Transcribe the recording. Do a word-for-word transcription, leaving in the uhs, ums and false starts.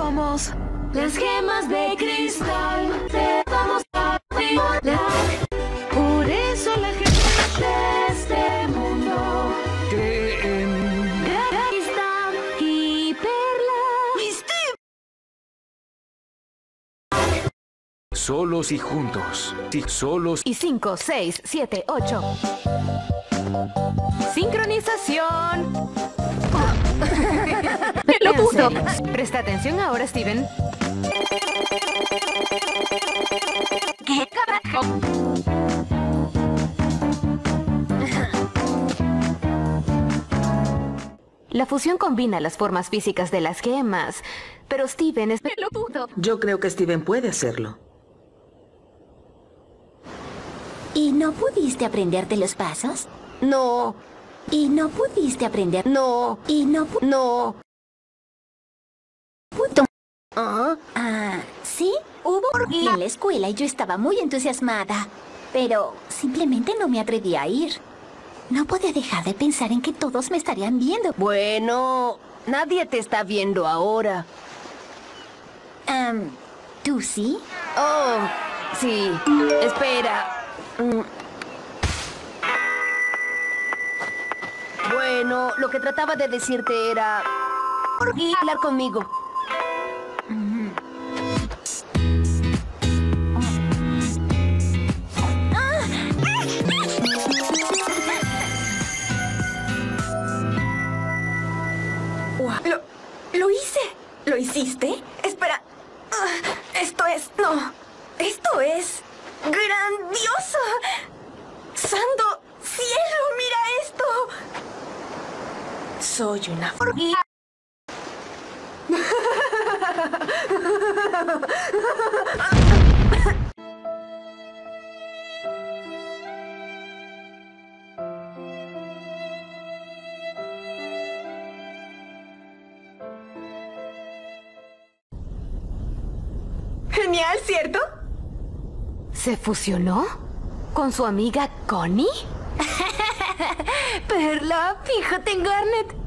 Somos las gemas de cristal. Te vamos a volar. Por eso la gente de este mundo cree en cristal y perla. solos y juntos. Sí, solos. Y cinco, seis, siete, ocho. Sincronización. Lo puso. Presta atención ahora, Steven. ¿Qué carajo? La fusión combina las formas físicas de las gemas, pero Steven es Pelotudo. Yo creo que Steven puede hacerlo. ¿Y no pudiste aprenderte los pasos? No, ¿Y no pudiste aprender? no, ¿Y no pu- no. puto? ¿Ah? Ah, ¿sí? Hubo orgía en la escuela y yo estaba muy entusiasmada. Pero simplemente no me atreví a ir. No podía dejar de pensar en que todos me estarían viendo. Bueno, nadie te está viendo ahora. Am, ¿tú sí? Oh, sí. Espera. Mm. Bueno, lo que trataba de decirte era... hablar conmigo. Lo, lo hice. ¿Lo hiciste? Espera. Ah, esto es... No. Esto es... ¡grandioso! ¡Santo cielo! ¡Mira esto! Soy una forguía. Genial, ¿cierto? ¿Se fusionó? ¿Con su amiga Connie? Perla, fíjate en Garnet.